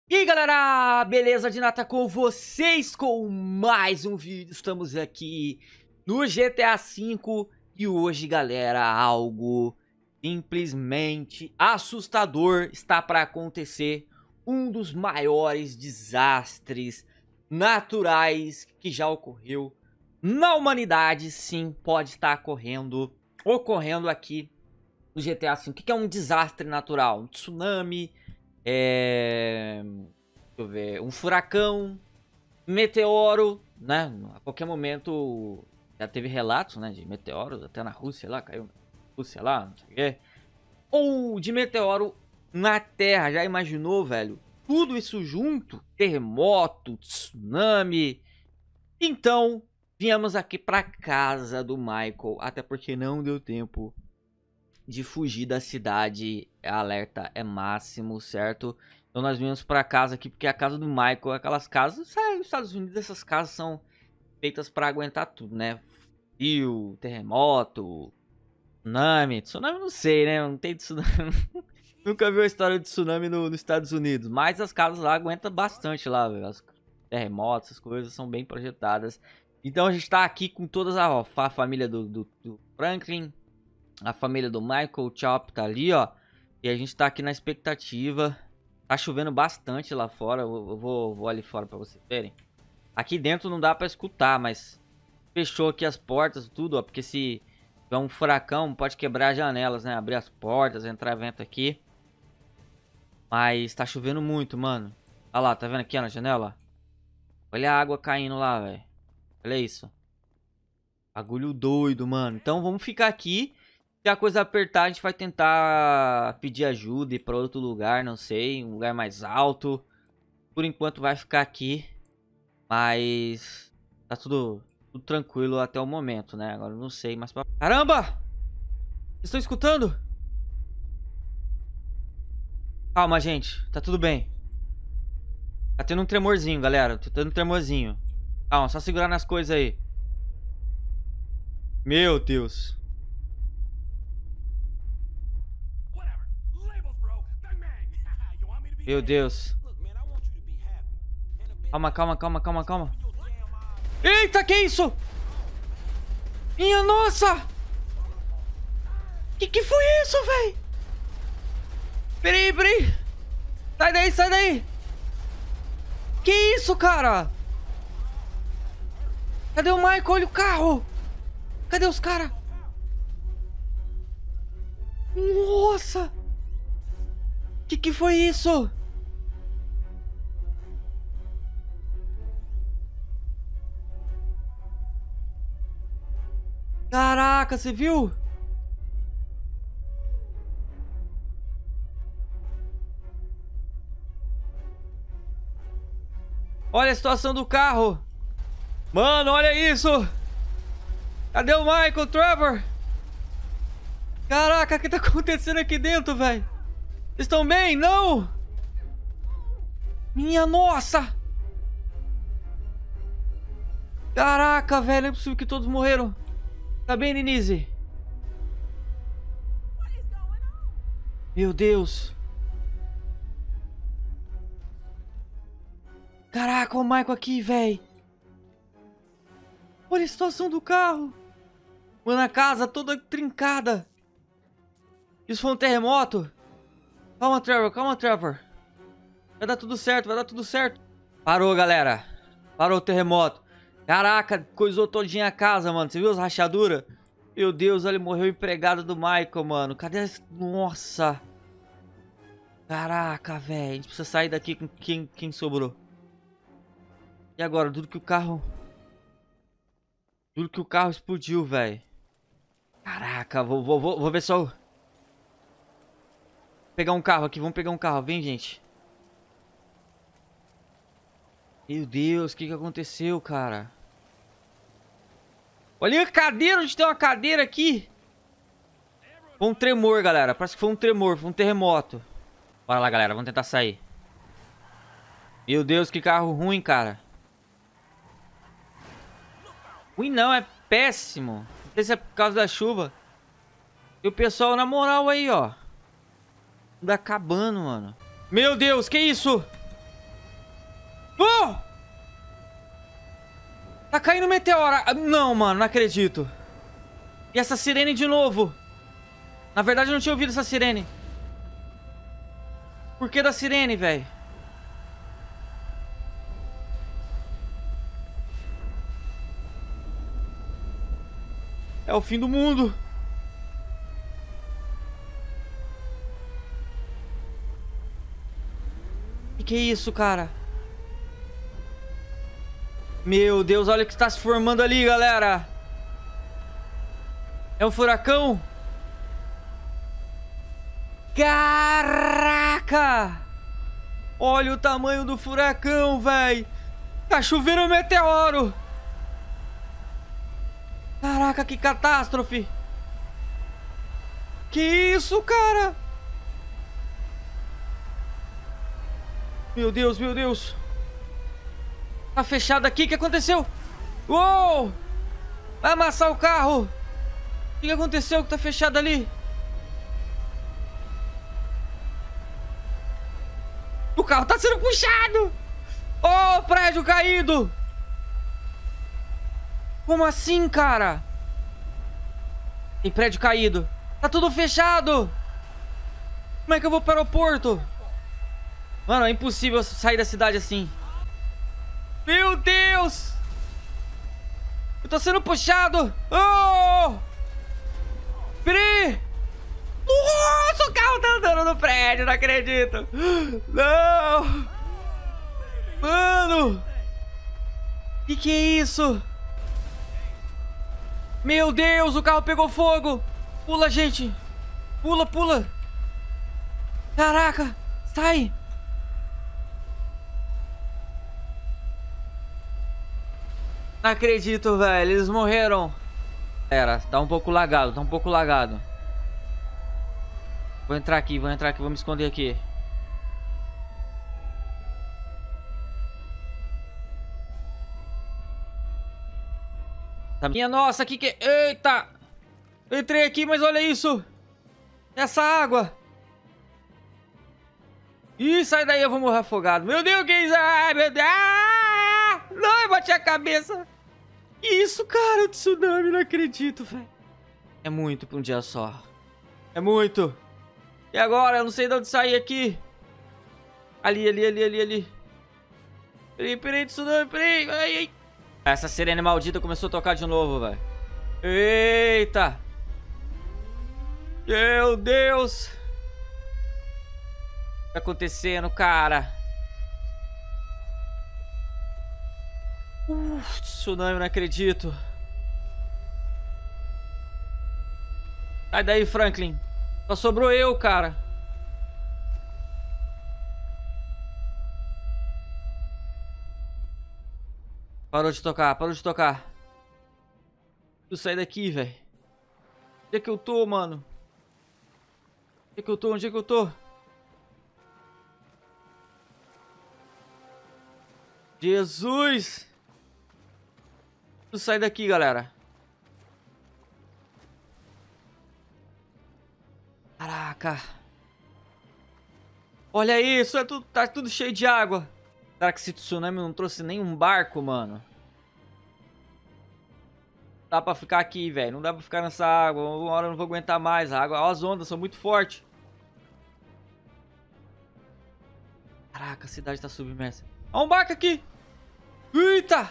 E aí galera, beleza de nata com vocês com mais um vídeo. Estamos aqui no GTA V e hoje galera, algo simplesmente assustador está para acontecer. Um dos maiores desastres naturais que já ocorreu na humanidade, sim, pode estar ocorrendo aqui no GTA V. O que é um desastre natural? Um tsunami, deixa eu ver, um furacão, meteoro, né? A qualquer momento já teve relatos, né, de meteoros, até na Rússia lá, caiu na Rússia lá, não sei o quê. Ou de meteoro na Terra, já imaginou, velho? Tudo isso junto, terremoto, tsunami. Então, viemos aqui pra casa do Michael, até porque não deu tempo de fugir da cidade. Alerta é máximo, certo? Então nós viemos pra casa aqui porque a casa do Michael, aquelas casas, sabe, nos Estados Unidos essas casas são feitas pra aguentar tudo, né? Frio, terremoto, tsunami. Tsunami não sei, né? Não tem tsunami. Nunca vi a história de tsunami nos Estados Unidos, mas as casas lá aguentam bastante lá, velho. Os terremotos, essas coisas são bem projetadas. Então a gente tá aqui com todas a família do Franklin, a família do Michael, o Chop tá ali, ó. E a gente tá aqui na expectativa. Tá chovendo bastante lá fora. Eu vou ali fora pra vocês verem. Aqui dentro não dá pra escutar, mas fechou aqui as portas e tudo, ó. Porque se tiver um furacão, pode quebrar as janelas, né? Abrir as portas, entrar vento aqui. Mas tá chovendo muito, mano. Olha lá, tá vendo aqui ó, na janela? Olha a água caindo lá, velho. Olha isso. Bagulho doido, mano. Então vamos ficar aqui. Se a coisa apertar, a gente vai tentar pedir ajuda e ir pra outro lugar, não sei. Um lugar mais alto. Por enquanto vai ficar aqui. Mas tá tudo tranquilo até o momento, né? Agora eu não sei, mas... Caramba! Vocês estão escutando? Calma, gente. Tá tudo bem. Tá tendo um tremorzinho, galera. Tá tendo um tremorzinho. Calma, só segurar nas coisas aí. Meu Deus. Meu Deus. Calma. Eita, que isso? Minha nossa! Que foi isso, véi? Peraí. Sai daí. Que isso, cara? Cadê o Michael? Olha o carro. Cadê os caras? Nossa! Que foi isso? Caraca, você viu? Olha a situação do carro. Mano, olha isso. Cadê o Michael, Trevor? Caraca, o que tá acontecendo aqui dentro, velho? Vocês estão bem? Não! Minha nossa! Caraca, velho, não é possível que todos morreram. Tá bem, Denise? Meu Deus. Caraca, o Michael aqui, velho. Olha a situação do carro. Mano, a casa toda trincada. Isso foi um terremoto? Calma, Trevor. Vai dar tudo certo. Parou, galera. Parou o terremoto. Caraca, coisou todinha a casa, mano. Você viu as rachaduras? Meu Deus, olha, morreu o empregado do Michael, mano. Cadê esse... Nossa. Caraca, velho. A gente precisa sair daqui com quem sobrou. E agora? Tudo que o carro explodiu, velho. Caraca, vou ver só... Pegar um carro aqui, vamos pegar um carro. Vem, gente. Meu Deus, o que aconteceu, cara? Olha a cadeira, onde tem uma cadeira aqui. Foi um tremor, galera. Parece que foi um tremor, foi um terremoto. Bora lá, galera, vamos tentar sair. Meu Deus, que carro ruim, cara. Ruim não, é péssimo. Não sei se é por causa da chuva. E o pessoal na moral aí, ó. Tudo acabando, mano. Meu Deus, que isso? Oh! Tá caindo meteoro. Não, mano, não acredito. E essa sirene de novo. Na verdade, eu não tinha ouvido essa sirene. Por que da sirene, velho? É o fim do mundo. Que é isso, cara? Meu Deus, olha o que está se formando ali, galera. É um furacão? Caraca! Olha o tamanho do furacão, velho. Tá chovendo um meteoro. Caraca, que catástrofe. Que isso, cara? Meu Deus, meu Deus. Tá fechado aqui, o que aconteceu? Uou! Vai amassar o carro. O que aconteceu que tá fechado ali? O carro tá sendo puxado. Oh, prédio caído. Como assim, cara? Tem prédio caído. Tá tudo fechado. Como é que eu vou para o aeroporto? Mano, é impossível sair da cidade assim. Meu Deus! Eu tô sendo puxado! Oh! Peraí! Nossa, o carro tá andando no prédio, não acredito! Não! Mano! Que é isso? Meu Deus, o carro pegou fogo! Pula, gente! Pula, pula! Caraca! Sai! Não acredito, velho. Eles morreram. Pera, tá um pouco lagado, tá um pouco lagado. Vou entrar aqui, vou me esconder aqui. Minha nossa, que é? Eita! Eu entrei aqui, mas olha isso! Essa água! Ih, sai daí, eu vou morrer afogado. Meu Deus, que é isso? Ai, meu Deus! Ah! Não, eu bati a cabeça. Que isso, cara? O tsunami, não acredito, velho. É muito pra um dia só. É muito. E agora? Eu não sei de onde sair aqui. Ali. Peraí, tsunami, peraí. Ai. Essa sirene maldita começou a tocar de novo, velho. Eita. Meu Deus. O que tá acontecendo, cara? Tsunami, não acredito. Sai daí, Franklin. Só sobrou eu, cara. Parou de tocar, parou de tocar. Eu sair daqui, velho. Onde é que eu tô, mano? Onde é que eu tô? Onde é que eu tô? Jesus! Eu sair daqui, galera. Caraca. Olha isso, tá tudo cheio de água. Será que esse tsunami não trouxe nenhum barco, mano? Não dá pra ficar aqui, velho. Não dá pra ficar nessa água. Uma hora eu não vou aguentar mais. A água, as ondas são muito fortes. Caraca, a cidade tá submersa. Olha um barco aqui. Eita!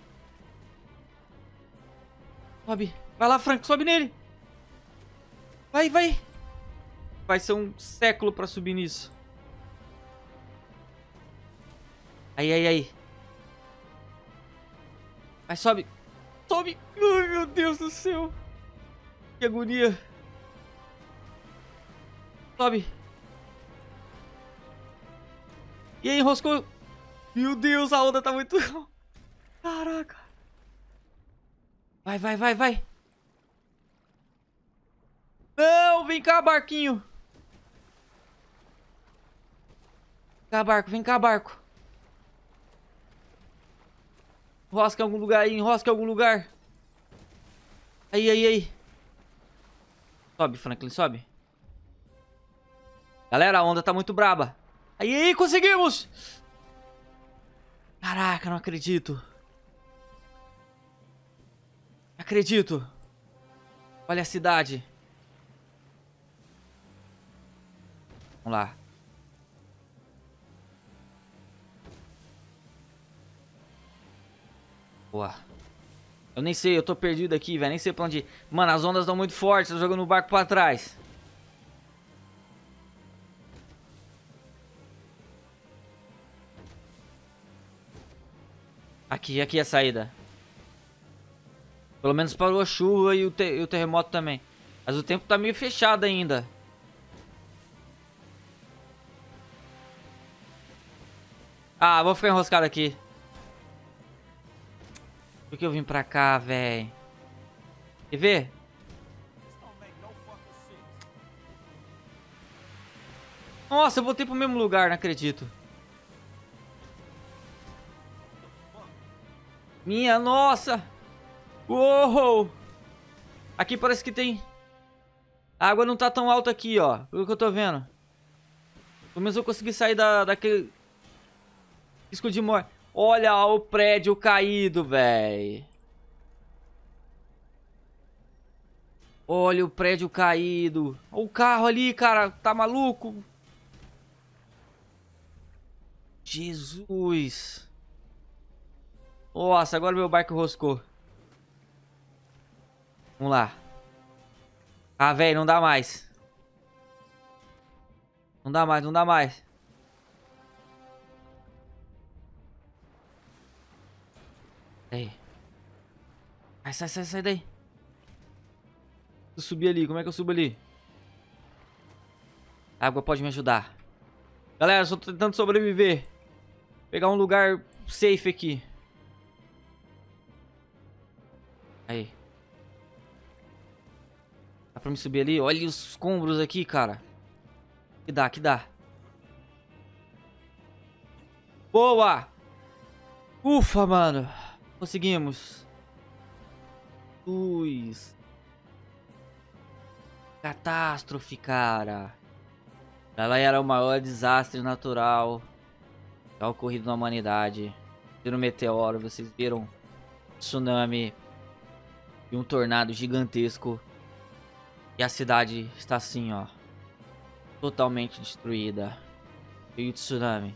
Sobe. Vai lá, Frank. Sobe nele. Vai. Vai ser um século pra subir nisso. Aí. Vai, sobe. Sobe. Ai, meu Deus do céu. Que agonia. Sobe. E aí, enroscou. Meu Deus, a onda tá muito... Caraca. Vai. Não, vem cá, barquinho. Vem cá, barco. Enrosca em algum lugar aí, enrosca em algum lugar. Aí. Sobe, Franklin, sobe. Galera, a onda tá muito braba. Aí, conseguimos! Caraca, não acredito. Não acredito. Olha a cidade. Vamos lá. Boa. Eu nem sei, eu tô perdido aqui, velho. Nem sei pra onde ir. Mano, as ondas estão muito fortes. Tô jogando o barco pra trás. Aqui é a saída. Pelo menos parou a chuva e o terremoto também. Mas o tempo tá meio fechado ainda. Ah, vou ficar enroscado aqui. Por que eu vim pra cá, velho? Quer ver? Nossa, eu voltei pro mesmo lugar, não acredito. Minha nossa! Uou! Aqui parece que tem... A água não tá tão alta aqui, ó. Pelo que eu tô vendo. Pelo menos eu consegui sair daquele... risco de morte. Olha o prédio caído, velho. Olha o prédio caído. Olha o carro ali, cara. Tá maluco? Jesus. Nossa, agora meu barco roscou. Vamos lá. Ah, velho, não dá mais. Não dá mais, não dá mais. Aí. Ai, sai daí. Eu subi ali, como é que eu subo ali? A água pode me ajudar. Galera, eu só tô tentando sobreviver. Pegar um lugar safe aqui. Aí. Dá pra me subir ali? Olha os escombros aqui, cara. Que dá. Boa! Ufa, mano. Conseguimos. Catástrofe, cara. Ela era o maior desastre natural já ocorrido na humanidade. Viram um meteoro, vocês viram um tsunami e um tornado gigantesco. E a cidade está assim, ó. Totalmente destruída. E o tsunami.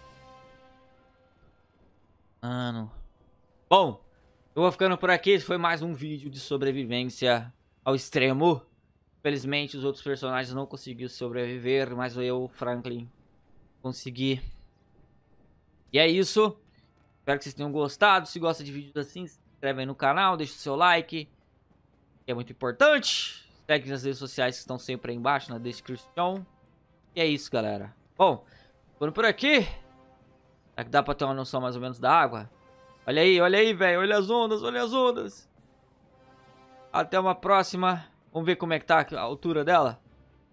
Mano. Bom, eu vou ficando por aqui. Esse foi mais um vídeo de sobrevivência ao extremo. Felizmente os outros personagens não conseguiram sobreviver, mas eu, Franklin, consegui. E é isso. Espero que vocês tenham gostado. Se gosta de vídeos assim, se inscreve aí no canal, deixa o seu like, que é muito importante. Segue nas redes sociais que estão sempre aí embaixo na descrição. E é isso, galera. Bom, ficando por aqui. Será que dá pra ter uma noção mais ou menos da água? Olha aí, velho. Olha as ondas, olha as ondas. Até uma próxima. Vamos ver como é que tá a altura dela.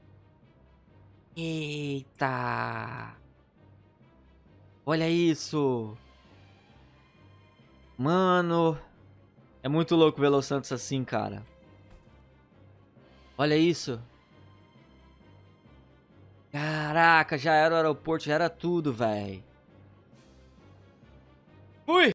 Eita. Olha isso. Mano. É muito louco ver Los Santos assim, cara. Olha isso. Caraca, já era o aeroporto, já era tudo, velho. Fui!